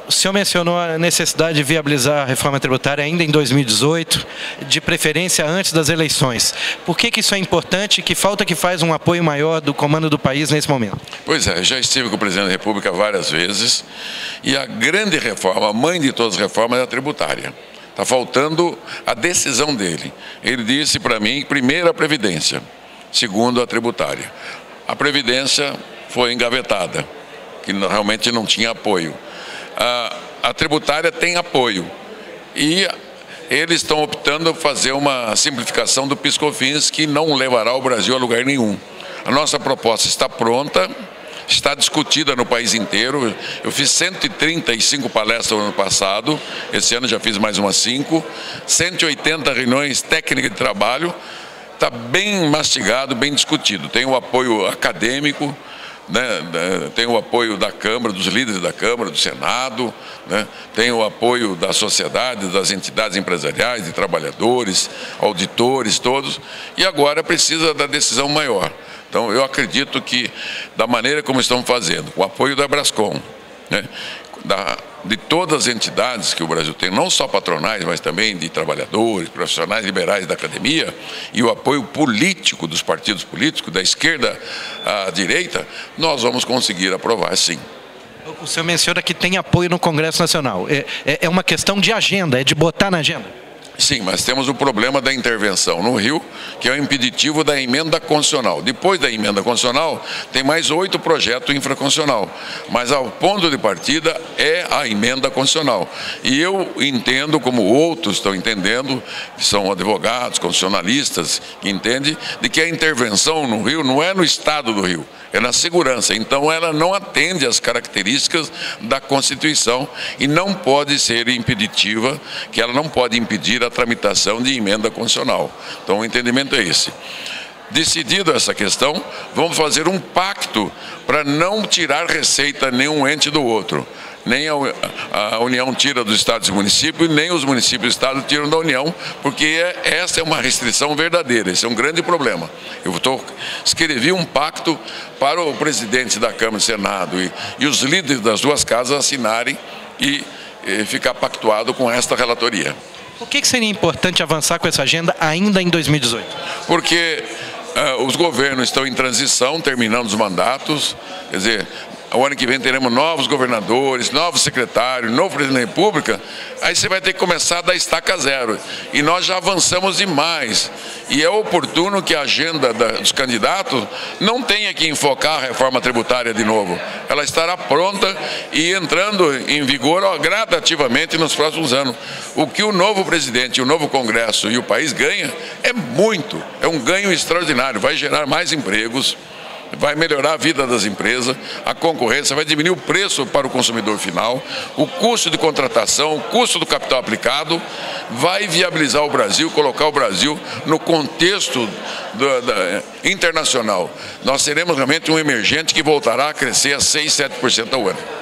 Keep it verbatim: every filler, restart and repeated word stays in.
O senhor mencionou a necessidade de viabilizar a reforma tributária ainda em dois mil e dezoito, de preferência antes das eleições. Por que que isso é importante e que falta que faz um apoio maior do comando do país nesse momento? Pois é, já estive com o presidente da República várias vezes e a grande reforma, a mãe de todas as reformas é a tributária. Está faltando a decisão dele. Ele disse para mim, primeiro a Previdência, segundo a tributária. A Previdência foi engavetada, que realmente não tinha apoio. A, a tributária tem apoio e eles estão optando por fazer uma simplificação do PIS/COFINS que não levará o Brasil a lugar nenhum. A nossa proposta está pronta, está discutida no país inteiro. Eu fiz cento e trinta e cinco palestras no ano passado, esse ano já fiz mais umas cinco, cento e oitenta reuniões técnicas de trabalho, está bem mastigado, bem discutido. Tem o apoio acadêmico, né, tem o apoio da Câmara, dos líderes da Câmara, do Senado, né, tem o apoio da sociedade, das entidades empresariais, de trabalhadores, auditores, todos, e agora precisa da decisão maior. Então, eu acredito que, da maneira como estamos fazendo, com o apoio da Brascom, né, da, de todas as entidades que o Brasil tem, não só patronais, mas também de trabalhadores, profissionais liberais da academia, e o apoio político dos partidos políticos, da esquerda à direita, nós vamos conseguir aprovar, sim. O senhor menciona que tem apoio no Congresso Nacional. É, é, é uma questão de agenda, é de botar na agenda? Sim, mas temos o problema da intervenção no Rio, que é o impeditivo da emenda constitucional. Depois da emenda constitucional, tem mais oito projetos infraconstitucional. Mas o ponto de partida é a emenda constitucional. E eu entendo, como outros estão entendendo, que são advogados, constitucionalistas, que entendem, de que a intervenção no Rio não é no Estado do Rio, é na segurança. Então ela não atende às características da Constituição e não pode ser impeditiva, que ela não pode impedir a tramitação de emenda constitucional. Então o entendimento é esse. Decidido essa questão, vamos fazer um pacto para não tirar receita nenhum ente do outro. Nem a, a União tira dos estados e municípios, nem os municípios e estados tiram da União, porque é, essa é uma restrição verdadeira, esse é um grande problema. Eu tô, escrevi um pacto para o presidente da Câmara e Senado e, e os líderes das duas casas assinarem e, e ficar pactuado com esta relatoria. Por que que seria importante avançar com essa agenda ainda em dois mil e dezoito? Porque uh, os governos estão em transição, terminando os mandatos, quer dizer, o ano que vem teremos novos governadores, novos secretários, novo presidente da República, aí você vai ter que começar da estaca zero. E nós já avançamos demais. E é oportuno que a agenda da, dos candidatos não tenha que enfocar a reforma tributária de novo. Ela estará pronta e entrando em vigor ó, gradativamente nos próximos anos. O que o novo presidente, o novo Congresso e o país ganha é muito, é um ganho extraordinário, vai gerar mais empregos, vai melhorar a vida das empresas, a concorrência, vai diminuir o preço para o consumidor final, o custo de contratação, o custo do capital aplicado, vai viabilizar o Brasil, colocar o Brasil no contexto do, da, internacional. Nós seremos realmente um emergente que voltará a crescer a seis, sete por cento ao ano.